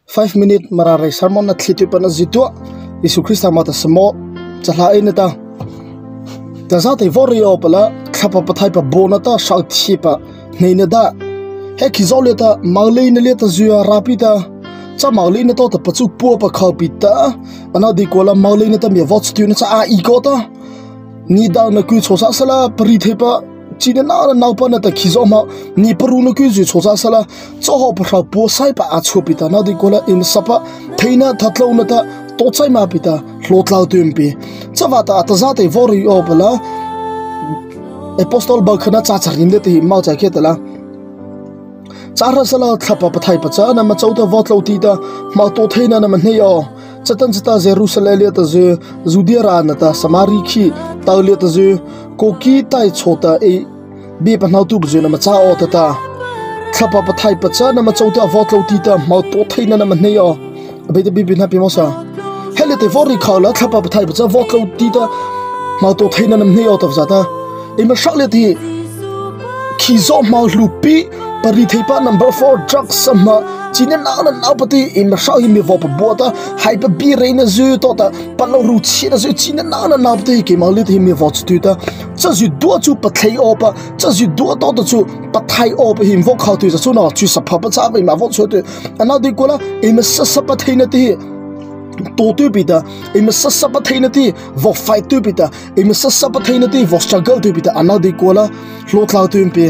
5 minute mararai sermon na thlitu pana zitua Yesu Krista mata samo chala ina ta za te vorio pala khapa pathai pa bonata sau thipa neina da he khizole ta maulei na le ta zuya rapita cha maulei na to ta pachu pu pa khapita ana di kola maulei na ta me watch tu na cha a iko ta ni da na ku chosa sala pari thepa china na na pa na ta khizo ma ni paru na ku ju chosa sala cho ho pa po sai pa a chupita na di kola in sapa theina thatlo na ta to chai ma pita hlotlau tumpi chawata atazate vori opala apostol bakhana cha charin le ti ma cha khetala chara sala thapa pathai pacha na ma chauta votlo ti ta ma to theina na ma neyo chatan chata jerusalem le ta je judea na ta samari khi tawle ta je koki tai chota e be panau tu bje na ma cha o ta thapa pathai pacha na ma chauta votlo ti ta ma to theina na ma neyo be ta bi na pi mosa hele te vori khawla thapa pathai pacha votlo ti ta ma to theina na neyo ta zata e ma shakle ti khizo ma lupi pari theipa number 4 drugs sama china na pati in ma shau mi vo pa bota hype bi reina zu to ta palo ru china zu china na pati ke ma le mi vo chu ta cha zu do chu pathai opa cha zu do to chu pathai opa him vo khau tu chu na chu sa pha pa cha be ma vo chu te ana di kola e ma sa pathai na ti to tu bita e ma sa pathai na ti vo fight tu bita e ma sa pathai na ti vo struggle tu bita ana di kola lo klau tu mpi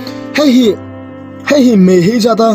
hey me hi jata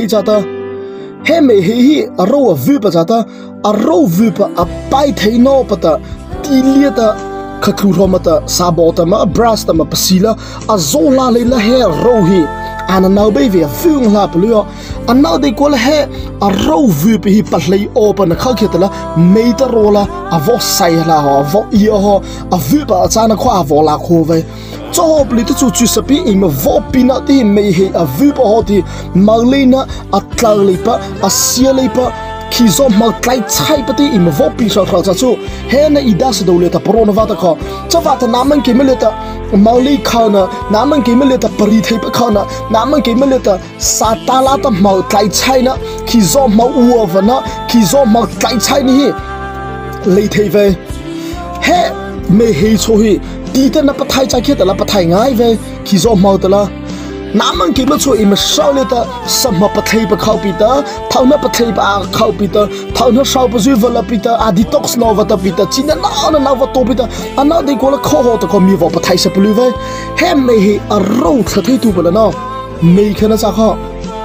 hey me hi aro vu pa jata aro vu pa apai theino pata tiliata khakru romata sabota ma brass ta ma pasila azola le he ro hi ana now be ve fung la plio ana de kol he aro vu pe hi pahlei open khakhetala meita rola avo sai la ho avo io ho avu pa achana khwa avola khove cho pli tu chu sapi im vo pina ti me he avu pa hoti maglina atlaglipa asialipa khizo ma klai chai pati im vo pi sa kha chu he na idas dole ta porona vata kha chawata naman ke meleta mauli khana naman ke meleta pari thai pa khana naman ke meleta satala ta ma klai chai na khizo ma uovana khizo ma klai chai ni le thai ve he me he cho hi tita na pathai cha khetala pathai ngai ve khizo mautala namang ke ma cho im shauleta samma pathai pa khau pita thauna pathai pa khau pita thauna shau pa ju vala pita aditox no vata pita china na va to pita ana de kola kho ho to ko mi va pathai sa pulu ve he me he aro thai tu bala no me khana cha kha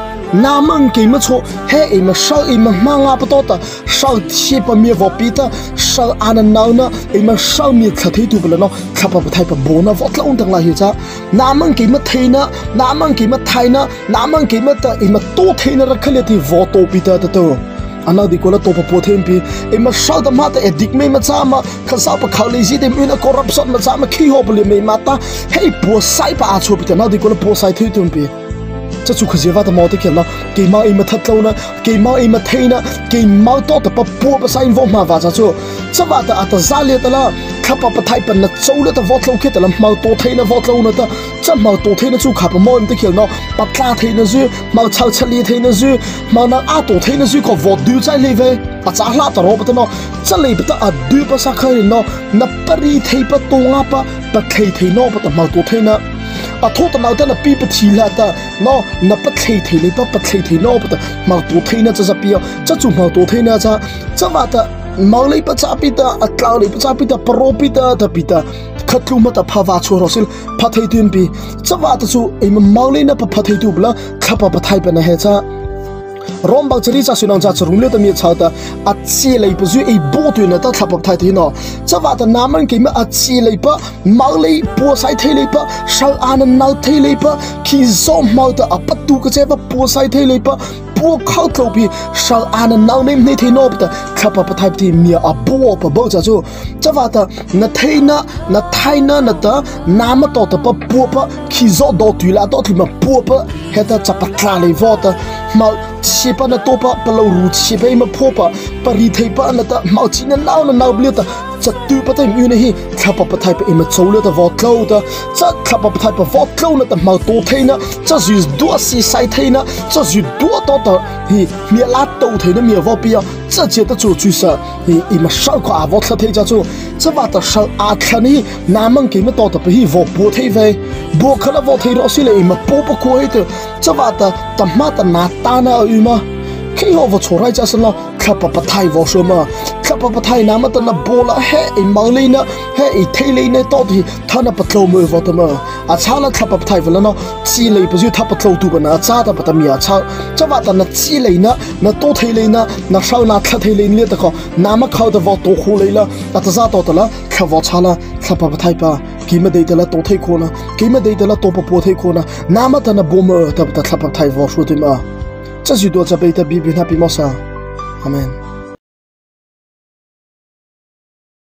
namang ke ma cho he im shau im manga pa to ta shau thi pa mi va pita shau ana nauna im shau mi thai tu bala no khapa pathai pa bona va tla undang la hi cha namang ke ma thaina namang ke ma thaina namang ke ma ta im to thaina rakhale ti vo to pita ta to ana di kola to pa pothem pi im shau da ma ta edik me ma cha ma khasa pa khawle ji de me na corruption ma cha ma khi ho bole me mata hey po sai pa a chu pita na di kola po sai thai tu pi cha chu khajewa ta mo te khel na ke ma im thatlauna ke ma im thaina ke ma to ta pa po pa sai vo ma wa cha chu chawa ta ata zale ta la khapa pathai pan na chole ta votlo khetala mau to thaina votlo na ta cha mau to thaina chu khapa mo im te khel no patla thaina ju mau chau chali thaina ju mau na a to thaina ju ko vot du chai leve a cha hla ta ro pa no chale pa ta a du pa sa khai no na pari thei pa to nga pa thei thei no pa ta mau to thaina a tho ta mau ta na pi pa thila ta no na pa thei le pa thei no pa ta mau to thaina cha pia cha chu mau to thaina cha chawa ta maulei pa chapita atlaulei pa chapita propita ta pita khatlu mata phawa chorosil phathai timpi chawa ta chu em maulei na pa phathai tu bla khapa pathai pa na he cha rombak chari cha sunang cha churung le ta mi chauta achi lei pu ju ei bo tu na ta thapa thai thi no chawa ta naman ke ma achi lei pa maulei po sai thei lei pa shal anan nau thei lei pa khi zo mau ta apatu ka che pa po sai thei lei pa po khau thau pi shal anan nau nem nei thei no pa khapa pa thai ti mi a bo pa bo cha chu chawa ta na theina na thaina na ta nama to ta pa po pa khi zo do tu la to thi ma po pa heta chapatla lei vota mal chipa na topa palo ru chipa ima phopa pari thei pa na ta mau china nau na nau blita chặt tu bắt tay như này khắp bắt tay phải im châu lên ta vót lâu ta chắc khắp bắt tay phải vót lâu na ta mau tổ thấy na chắc dù đua xì sai thấy na chắc dù đua to ta hi mía lá tàu thấy na mía vót bia chắc chỉ ta chủ chủ sợ hi im sau qua vót là thấy cha chủ chắc vắt ta sau khăn hi nam mang cái mà to ta phải hi vót bùa thấy về bùa khăn là vót thấy rõ xí là im bùa bùa coi thế chắc vắt ta mát ta nát ta na im mà khi họ vào chỗ này cha sinh lo khắp bắt tay vào số mà khắp bắt tay nam mà ta na bùa là hệ mang lên na hệ thấy lên na to thì thà na bắt lâu mưa vào ta mà cha là khắp bắt tay vào nó chỉ lấy bây giờ thà bắt lâu tu bữa na cha ta bắt ta mía cha chắc vắt ta na chỉ lấy na to thấy lên na sau na khát thấy lên liền ta có nam mà khâu ta vào tổ khu lấy là ta ra to ta là khắp vào cha là khắp bắt tay pa kí mà đây ta là tổ thấy khu na kí mà đây ta là tổ bùa thấy khu na nam mà ta na bùa mưa ta khắp bắt tay vào số thì mà chắc gì đóจะไปta bị biến happy mà sao amen